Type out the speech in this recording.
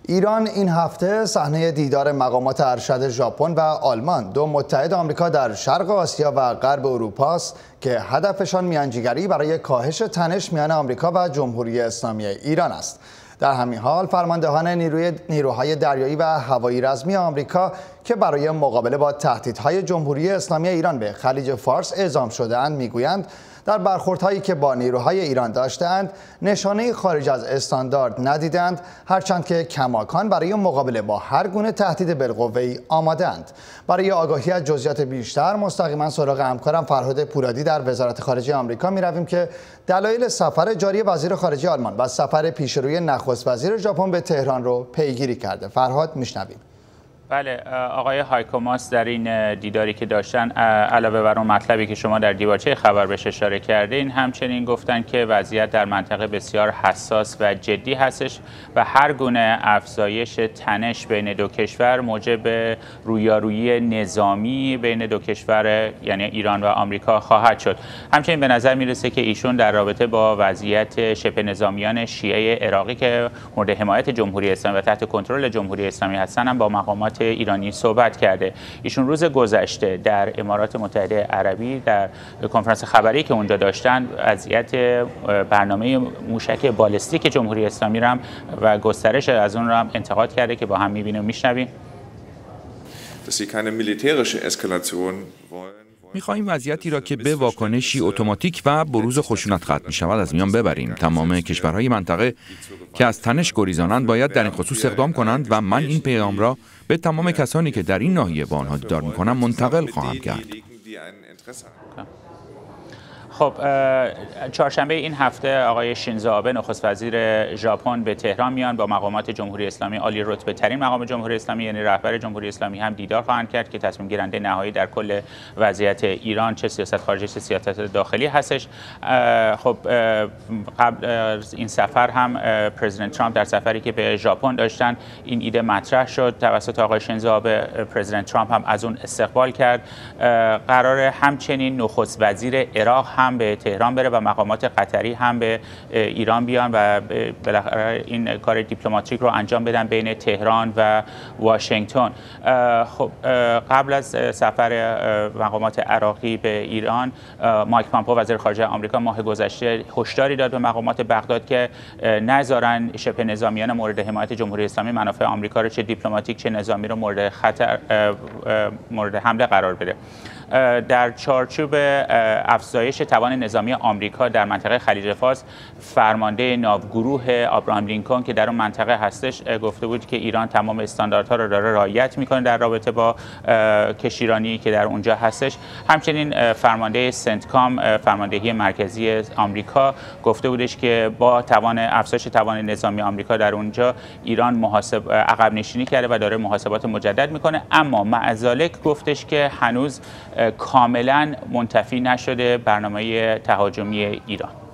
ایران این هفته صحنه دیدار مقامات ارشد ژاپن و آلمان، دو متحد آمریکا در شرق آسیا و غرب اروپا است که هدفشان میانجیگری برای کاهش تنش میان آمریکا و جمهوری اسلامی ایران است. در همین حال فرماندهان نیروهای دریایی و هوایی رزمی آمریکا که برای مقابله با تهدیدهای جمهوری اسلامی ایران به خلیج فارس اعزام شده‌اند میگویند در برخوردهایی که با نیروهای ایران داشتند نشانه خارج از استاندارد ندیدند، هرچند که کماکان برای مقابله با هر گونه تهدید بالقوه‌ای آماده‌اند. برای آگاهی از جزئیات بیشتر مستقیما سراغ همکارم فرهاد پولادی در وزارت خارجه آمریکا می‌رویم که دلایل سفر جاری وزیر خارجه آلمان و سفر پیشروی نخست وزیر ژاپن به تهران رو پیگیری کرده. فرهاد، میشنویم. بله، آقای هایکو ماس در این دیداری که داشتن علاوه بر اون مطلبی که شما در دیباچه خبر بهش اشاره کردین، همچنین گفتن که وضعیت در منطقه بسیار حساس و جدی هستش و هر گونه افزایش تنش بین دو کشور موجب رویارویی نظامی بین دو کشور یعنی ایران و آمریکا خواهد شد. همچنین به نظر میرسه که ایشون در رابطه با وضعیت شبه نظامیان شیعه عراقی که مورد حمایت جمهوری اسلامی و تحت کنترل جمهوری اسلامی هستن هم با مقامات ایرانی صحبت کرده. ایشون روز گذشته در امارات متحده عربی در کنفرانس خبری که اونجا داشتن وضعیت برنامه موشک بالستیک جمهوری اسلامی رو هم و گسترش از اون رو هم انتقاد کرده که با هم می‌بینیم و میشنویم. می‌خواهیم وضعیتی را که به واکنشی اتوماتیک و بروز خشونت ختم می‌شود از میان ببریم. تمام کشورهای منطقه که از تنش گریزانند باید در این خصوص اقدام کنند و من این پیغام را به تمام کسانی که در این ناحیه با آنها دیدار می‌کنم منتقل خواهم کرد. خب، چهارشنبه این هفته آقای شینزو آبه نخست وزیر ژاپن به تهران میان با مقامات جمهوری اسلامی، عالی رتبه ترین مقام جمهوری اسلامی یعنی رهبر جمهوری اسلامی هم دیدار خواهند کرد که تصمیم گیرنده نهایی در کل وضعیت ایران چه سیاست خارجی چه سیاست داخلی هستش. خب، قبل این سفر هم پرزیدنت ترامپ در سفری که به ژاپن داشتن این ایده مطرح شد توسط آقای شینزو آبه. پرزیدنت ترامپ هم از اون استقبال کرد. قرار همچنین نخست وزیر عراق هم به تهران بره و مقامات قطری هم به ایران بیان و بالاخره این کار دیپلماتیک رو انجام بدن بین تهران و واشنگتن. خب، قبل از سفر مقامات عراقی به ایران، مایک پامپو وزیر خارجه آمریکا ماه گذشته هشداری داد به مقامات بغداد که نذارن شبه نظامیان مورد حمایت جمهوری اسلامی منافع آمریکا رو چه دیپلماتیک چه نظامی رو مورد خطر مورد حمله قرار بده. در چارچوب افزایش توان نظامی آمریکا در منطقه خلیج فارس، فرمانده ناوگروه آبراهام لینکلن که در اون منطقه هستش گفته بود که ایران تمام استانداردها رو داره رعایت میکنه در رابطه با کشتیرانی که در اونجا هستش. همچنین فرمانده سنتکام، فرماندهی مرکزی آمریکا، گفته بودش که با افزایش توان نظامی آمریکا در اونجا ایران عقب نشینی کرده و داره محاسبات مجدد میکنه، اما مع ذالک گفتش که هنوز کاملا منتفی نشده برنامه تهاجمی ایران.